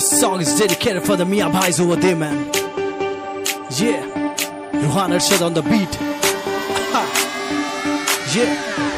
This song is dedicated for the Mia Bhais over there, man. Yeah, Ruhan Arshad on the beat. Yeah,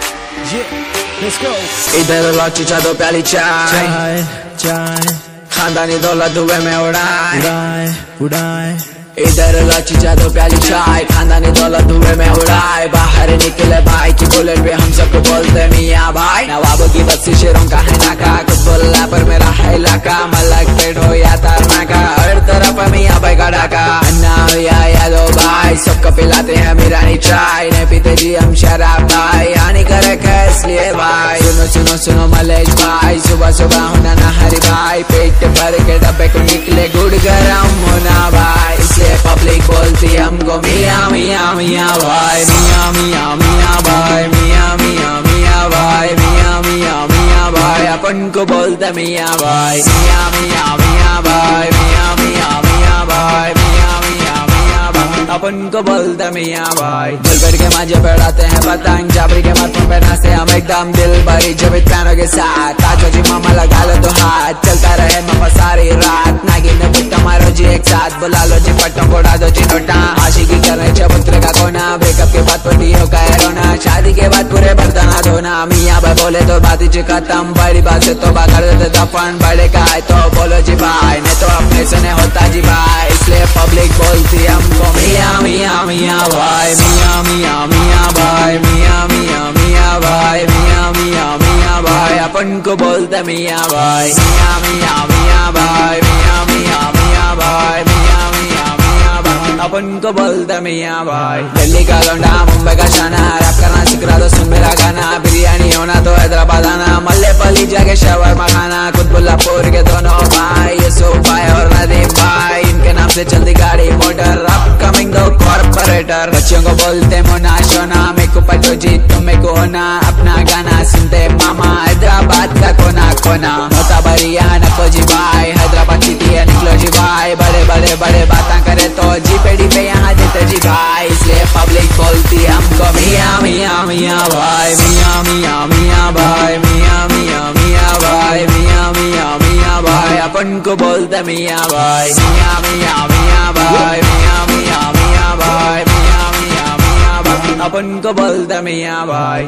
let's go. इधर लौची चा दो प्याली चाय चाय खानदानी दौलत दुबे में उड़ाए उड़ाए इधर लौची चा दो प्याली चाय खानदानी दौलत दुबे में उड़ाए बाहर निकले भाई की बुलेट पे हम सबको बोलते मियाँ भाई नवाबों की बस्ती शेरों का है नाका कुछ बोलना पर मेरा है इलाका मलक पेट हो या तारनाका हर तरफ मियाँ भाई का डाका अन्ना या दो भाई सबको पिलाते हैं मीरानी चाय नहीं पीते जी हम शराब भाई हानि करे इसलिए भाई सुनो सुनो सुनो मलेश भाई सुबह सुबह होना ना हरी भाई पेट भर के डब्बे को निकले गुड़ गरम होना भाई इसलिए पब्लिक बोलती हमको मियाँ मियाँ मियाँ भाई मियाँ मियाँ मियाँ भाई मियाँ मियाँ मियाँ भाई मियाँ मियाँ मियाँ भाई अपन को बोलते मियाँ भाई मियाँ मियाँ मियाँ भाई मियाँ मियाँ मियाँ भाई मियाँ मियाँ मियाँ भाई अपन को बोलते मियाँ भाई दिल के मांझे बढ़ाते हैं पतंग जाबरी के माथों पे नाचते हम एकदम दिल भरी जब पैनों के साथ आजो जी मामा लगा लो तो हाथ चलता रहे मामा सारी रात नागिन ने बुट्टा मारो जी एक साथ बुला लो जी पट्टों को उड़ा दो जी नोटा आशिकी करने चबूतरे का कोना ब्रेकअप के बाद पटियों का रोना शादी के बाद पूरे बर्तना धोना मियाँ भाई बोले तो बात ही खत्म बड़ी बात से तो कर देते दफन बड़े का है तो बोलो जी भाई नहीं तो अपने से नहीं होता जी भाई इसलिए पब्लिक बोलती हमको मियाँ मियाँ मियाँ भाई मियाँ मियाँ मियाँ भाई मियाँ मियाँ मियाँ भाई मियाँ मियाँ मियाँ भाई अपन को बोलते मियाँ भाई मियाँ मियाँ मियाँ भाई मियाँ मियाँ मियाँ भाई मियाँ मियाँ मियाँ भाई अपन को बोलते मियाँ भाई दिल्ली का लौंडा मुंबई का शाना रैप करना सीख रहा तो सुन मेरा गाना बिरयानी होना तो हैदराबाद आना मल्ले पली जाके शवरमा खाना कुतुबुल्लापुर के दोनों भाई यूसुफ भाई और नदीम भाई इनके नाम से चलती गाड़ी मोटर अपकमिंग दो कॉर्पोरेटर बच्चों को बोलते मोना शोना मेरे को पटो जी तुम मेरे को होना अपना गाना सुनते मामा हैदराबाद का कोना कोना होता बरिया नको जी भाई हैदराबाद सिटी है निकलो जी भाई बड़े बड़े बड़े बातें करे तो जी पेड़ी पे यहाँ देते जी भाई इसलिए पब्लिक बोलती हमको मियाँ मियाँ मियाँ भाई मियाँ मियाँ मियाँ भाई मियाँ मियाँ मियाँ भाई मियाँ मियाँ मियाँ भाई अपन को बोलते मियाँ भाई मियाँ मियाँ मियाँ भाई मियाँ मियाँ मियाँ भाई मियाँ मियाँ मियाँ भाई अपन को बोलते मियाँ भाई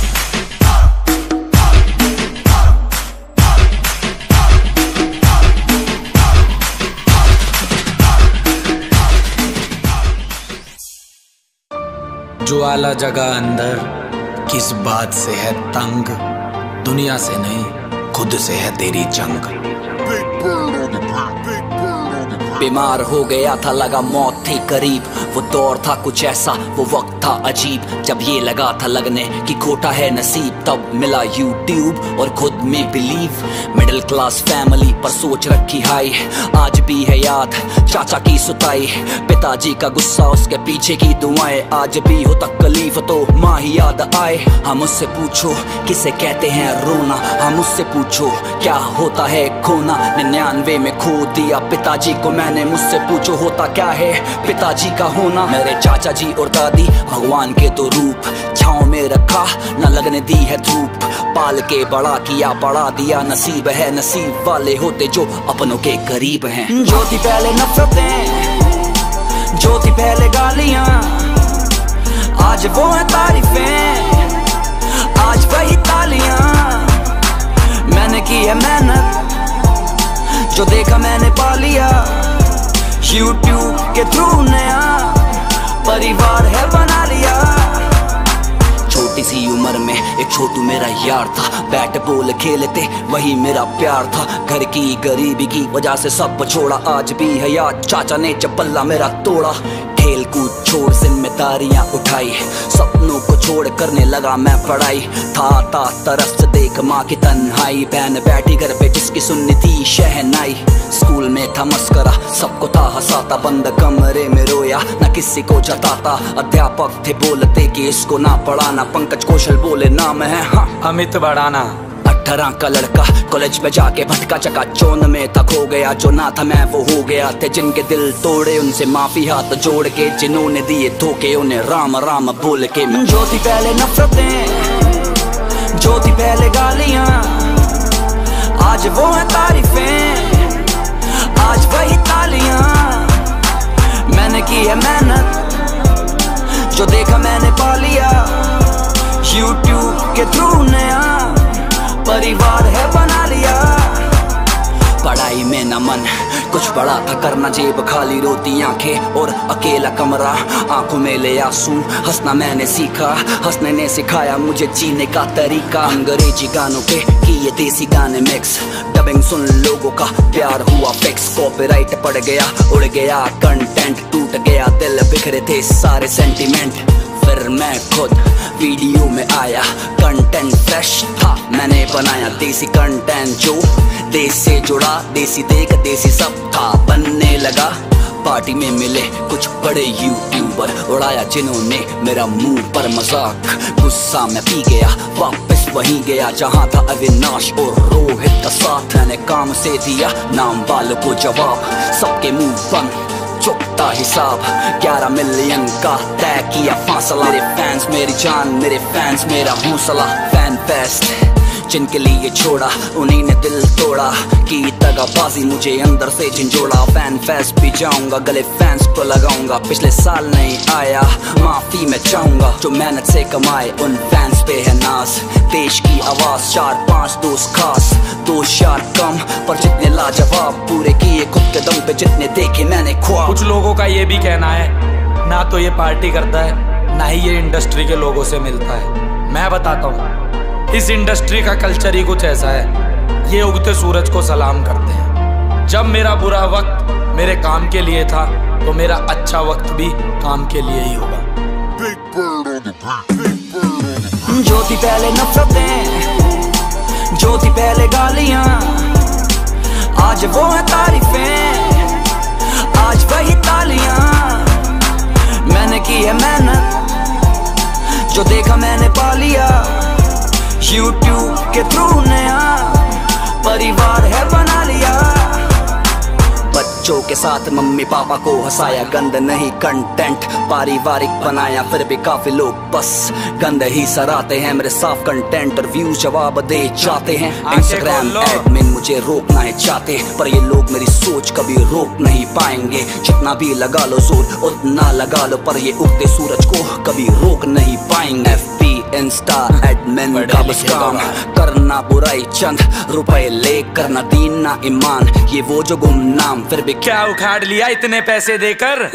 जो आला जगह अंदर किस बात से है तंग दुनिया से नहीं खुद से है तेरी जंग बीमार हो गया था लगा मौत थी करीब वो दौर था कुछ ऐसा वो वक्त था अजीब जब ये लगा था लगने कि खोटा है नसीब तब मिला यूट्यूब और खुद में बिलीव मिडिल क्लास फैमिली पर सोच रखी हाई आज भी है याद चाचा की सुताई पिताजी का गुस्सा उसके पीछे की दुआएं आज भी हो तकलीफ तो माँ ही याद आए हम उससे पूछो किसे कहते हैं रोना हम उससे पूछो क्या होता है खोना 99 में खो दिया पिताजी को मैंने मुझसे पूछो होता क्या है पिताजी का होना मेरे चाचा जी और दादी भगवान के तो रूप छाँव में रखा न लगने दी है धूप पाल के बड़ा किया बढ़ा दिया नसीब है नसीब वाले होते जो अपनों के करीब हैं जो थी पहले नफरतें जो थी पहले गालियां आज वो है तारीफें आज वही तालियां मैंने की है मेहनत जो देखा मैंने पा लिया YouTube के थ्रू नया परिवार है बना लिया छोटी सी उम्र में एक छोटू मेरा यार था बैट बॉल खेलते वही मेरा प्यार था घर की गरीबी की वजह से सब छोड़ा आज भी है याद चाचा ने जब पल्ला मेरा तोड़ा खेल कूद छोड़ जिम्मेदारियां उठाई सपनों को छोड़ करने लगा मैं पढ़ाई था तरफ से देख माँ की तन्हाई बहन बैठी घर पे जिसकी सुननी थी शहनाई स्कूल में था मस्करा सबको था हंसाता बंद कमरे में रोया न किसी को जताता अध्यापक थे बोलते कि इसको ना पढ़ाना पंकज कौशल बोले नाम है हाँ अमित बढ़ाना 18 का लड़का कॉलेज में जाके भटका चका चौन में था खो गया जो ना था मैं वो हो गया थे जिनके दिल तोड़े उनसे माफी हाथ जोड़ के जिन्होंने दिए धोखे उन्हें राम राम बोल के जो थी पहले नफरतें जो थी पहले गालियां आज वो है तारीफें वही तालियां, मैंने की है मेहनत, जो देखा मैंने पा लिया। YouTube के थ्रू नया परिवार है बना लिया। पढ़ाई में न मन कुछ बड़ा था करना, जेब खाली रोती आंखें और अकेला कमरा, आंखों में ले आंसू। हंसना मैंने सीखा, हंसने ने सिखाया मुझे जीने का तरीका। अंग्रेजी गानों पे किए देसी गाने मिक्स, डबिंग सुन लोगों का प्यार हुआ फिक्स। कॉपीराइट पड़ गया, उड़ गया कंटेंट, टूट गया दिल, बिखरे थे सारे सेंटिमेंट। फिर मैं खुद वीडियो में आया, कंटेंट फ्रेश था मैंने बनाया, देसी कंटेंट जो देश से जुड़ा, देसी देख देसी सब था बनने लगा। पार्टी में मिले कुछ बड़े यूट्यूबर, उड़ाया जिन्होंने मेरा मुंह पर मजाक। गुस्सा में पी गया, वापस वहीं गया जहां था अविनाश और रोहित का साथ। मैंने काम से दिया नाम वालों को जवाब, सबके मुंह बंद चुकता हिसाब। 11 मिलियन का तय किया फासला, मेरे फैंस मेरी जान, मेरे फैंस मेरा हौसला। फैन फेस्ट जिनके लिए छोड़ा, उन्हीं ने दिल तोड़ा, की दगाबाजी मुझे अंदर से झंझोड़ा। फैन फेस्ट भी जाऊंगा, गले फैंस को लगाऊंगा, पिछले साल नहीं आया माफी मैं चाहूंगा। जो मेहनत से कमाए उन फैंस पे है नाज, देश की आवाज 4-5 दोस्त खास, 2 यार कम पर जितने लाजवाब, पूरे किए खुद के दम पे जितने देखे मैंने ख्वाब। कुछ लोगों का ये भी कहना है, ना तो ये पार्टी करता है, ना ही ये इंडस्ट्री के लोगों से मिलता है। मैं बताता हूँ, इस इंडस्ट्री का कल्चर ही कुछ ऐसा है, ये उगते सूरज को सलाम करते हैं। जब मेरा बुरा वक्त मेरे काम के लिए था, तो मेरा अच्छा वक्त भी काम के लिए ही होगा। जो थी पहले नफरतें, जो थी पहले गालियां, आज वो है तारीफें, आज वही तालियां, मैंने की है मेहनत, जो देखा मैंने पा लिया। YouTube के थ्रू नया परिवार है बना लिया। बच्चों के साथ मम्मी पापा को हंसाया, गंद नहीं कंटेंट पारिवारिक बनाया, फिर भी काफी लोग बस गंद ही सराहते हैं। मेरे साफ कंटेंट और व्यूज जवाब दे जाते हैं। इंस्टाग्राम एडमिन मुझे रोकना है चाहते, पर ये लोग मेरी सोच कभी रोक नहीं पाएंगे। जितना भी लगा लो जोर उतना लगा लो, पर ये उगते सूरज को कभी रोक नहीं पाएंगे। FB इंस्टा एडमिन का बस काम करना बुराई, चंद रुपए ले करना दीन ना ईमान, ये वो जो गुमनाम फिर भी क्या उखाड़ लिया इतने पैसे देकर।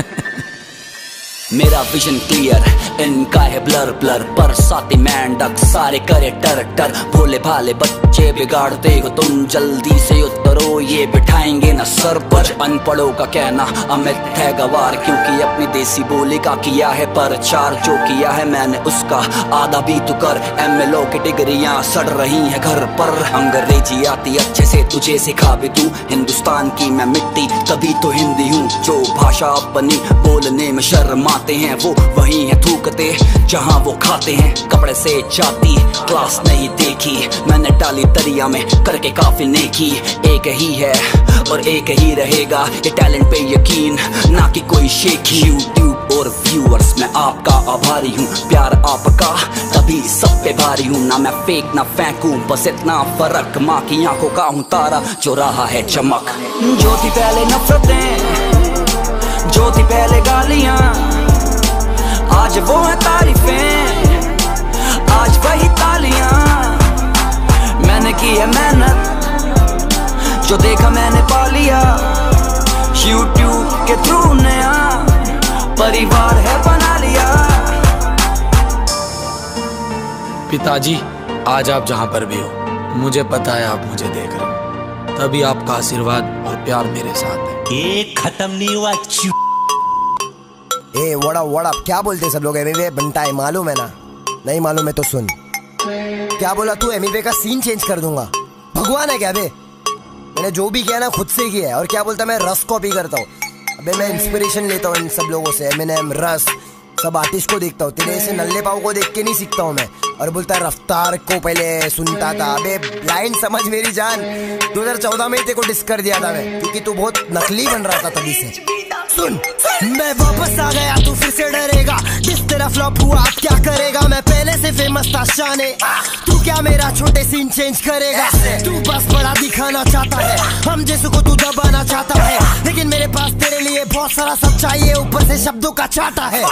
मेरा विजन क्लियर, इनका है ब्लर ब्लर, पर साथी मेंढक सारे करे टर टर। भोले भाले बच्चे बिगाड़ते हो तुम, जल्दी से उतरो ये बिठाएंगे न सर पर। अनपढ़ों का कहना अमित है गवार, क्योंकि अपनी देसी बोली का किया है प्रचार। जो किया है मैंने उसका आधा भी तू कर, MLO की डिग्रियां सड़ रही है घर पर। अंग्रेजी आती अच्छे से तुझे सिखा भी तू, हिंदुस्तान की मैं मिट्टी तभी तो हिंदी हूँ। जो भाषा अपनी बोलने में शर्मा हैं वो वही है थूकते जहां वो खाते हैं। कपड़े से जाती क्लास नहीं देखी, मैंने डाली दरिया में करके काफी नेकी। एक ही है और एक ही रहेगा, ये टैलेंट पे यकीन ना कि कोई शेखी। YouTube और व्यूअर्स मैं आपका आभारी हूँ, प्यार आपका तभी सब पे भारी हूँ। ना मैं फेक ना फेंकू, बस इतना फर्क, माँ की आंखों का हूँ तारा जो रहा है चमक। जो थी पहले नफरतें, जो थी पहले गालियां, आज वो है तारीफें, आज वही तालियां, मैंने की है मेहनत, जो देखा मैंने पा लिया। YouTube के थ्रू नया परिवार है बना लिया। पिताजी, आज आप जहां पर भी हो, मुझे पता है आप मुझे देख रहे हो, तभी आपका आशीर्वाद और प्यार मेरे साथ है। ये खत्म नहीं हुआ। ए वड़ा क्या बोलते सब लोग? एमवे बनता है, मालूम है ना? नहीं मालूम है तो सुन। क्या बोला तू? एमवे का सीन चेंज कर दूंगा? भगवान है क्या बे? मैंने जो भी किया ना खुद से किया है। और क्या बोलता, मैं रस कॉपी करता हूँ। अबे मैं इंस्पिरेशन लेता हूँ इन सब लोगों से, एमिनेम, रस, सब आर्टिस्ट को देखता हूँ। तेरे ऐसे नल्ले पाव को देख के नहीं सीखता हूँ मैं। और बोलता है रफ्तार को पहले सुनता था। अबे लाइन समझ मेरी जान, 2014 में तेरे को डिस कर दिया था मैं, क्योंकि तू बहुत नकली बन रहा था तभी से। सुन, मैं वापस आ गया, तू फिर से डरेगा। तेरा फ्लॉप हुआ अब क्या करेगा, मैं पहले से फेमस था शाने, तू क्या मेरा छोटे सीन चेंज करेगा। तू बस बड़ा दिखाना चाहता है, हम जैसे को तू दबाना चाहता है, लेकिन मेरे पास तेरे लिए बहुत सारा सब चाहिए, ऊपर से शब्दों का चाटा है।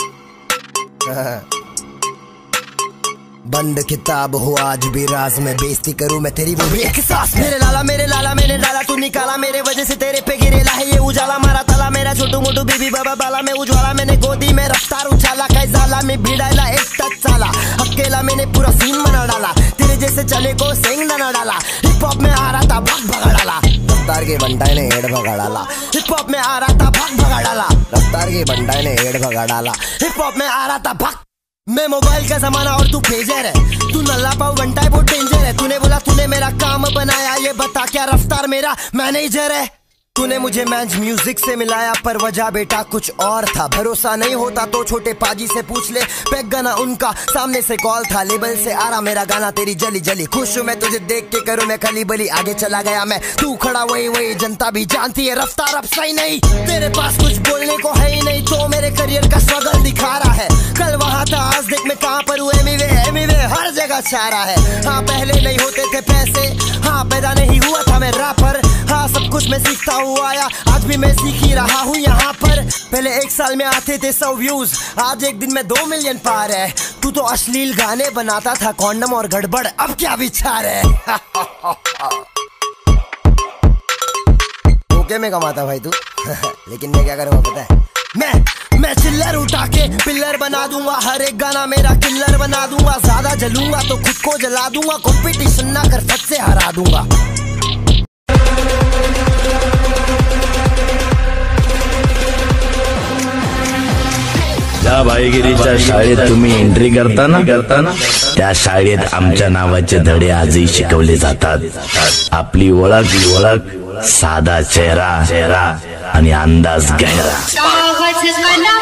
बंद किताब हो आज भी राज में, बेइज्जती करूं मैं तेरी वो भी एक सांस। मेरे लाला मैंने डाला तू निकाला, मेरे वजह से तेरे पे गिरेला है ये उजाला, मारा ताला मेरा छोटू मोटू बीबी बाबा बाला में उज्वाला, मैंने गोदी में रफ्तार उछाला, कैजाला में भिड़ाला एक टच साला, अकेला मैंने पूरा सीन बना डाला, तेरे जैसे चले को सिंग ना डाला, हिप हॉप में आ रहा था भग भगा डाला, रफ्तार के बंटाई ने हेड भगा डाला, हिप हॉप में आ रहा था भग भगा डाला, रफ्तार के बंटाई ने हेड भगा डाला, हिप हॉप में आ रहा था भग। मैं मोबाइल का जमाना और तू पेजर है, तू नल्ला पाऊ बनता है बहुत डेंजर है, तूने बोला तूने मेरा काम बनाया, ये बता क्या रफ्तार मेरा मैनेजर है। तूने मुझे मैच म्यूजिक से मिलाया पर वजह बेटा कुछ और था, भरोसा नहीं होता तो छोटे पाजी से पूछ ले, पैक गाना उनका सामने से कॉल था, लेबल से आ रहा मेरा गाना तेरी जली जली, खुश हूँ मैं तुझे देख के करूँ मैं खली बली, आगे चला गया मैं तू खड़ा वही जनता भी जानती है रफ्तार अब सही नहीं, तेरे पास कुछ बोलने को है ही नहीं, तो मेरे करियर का स्ट्रगल दिखा रहा है, कल वहाँ था आज देख मैं कहाँ पर हूँ, एमीवे हर जगह छा रहा है। हाँ पहले नहीं होते थे पैसे, हाँ पैदा नहीं हुआ था मैं रैपर, हाँ सब कुछ मैं सीखता हूँ आया, आज भी मैं सीख ही रहा हूँ यहाँ पर, पहले एक साल में आते थे 100 व्यूज, आज एक दिन में 2 मिलियन पार है, तू तो अश्लील गाने बनाता था कॉन्डम और गड़बड़, अब क्या विचार है। ओके में कमाता भाई तू लेकिन मैं क्या करूँगा पता है, मैं चिल्लर उठा के पिल्लर बना दूंगा, हर एक गाना मेरा किल्लर बना दूंगा, ज्यादा जलूंगा तो खुद को जला दूंगा, कॉम्पिटिशन ना कर फट से हरा दूंगा। ज्या भाईगिरीच्या शाळेत तुम्ही एंट्री करता ना त्या शाळेत आमच्या नावाचे धडे आजही शिकवले जातात। आपली ओळख साधा चेहरा आणि अंदाज गहरा।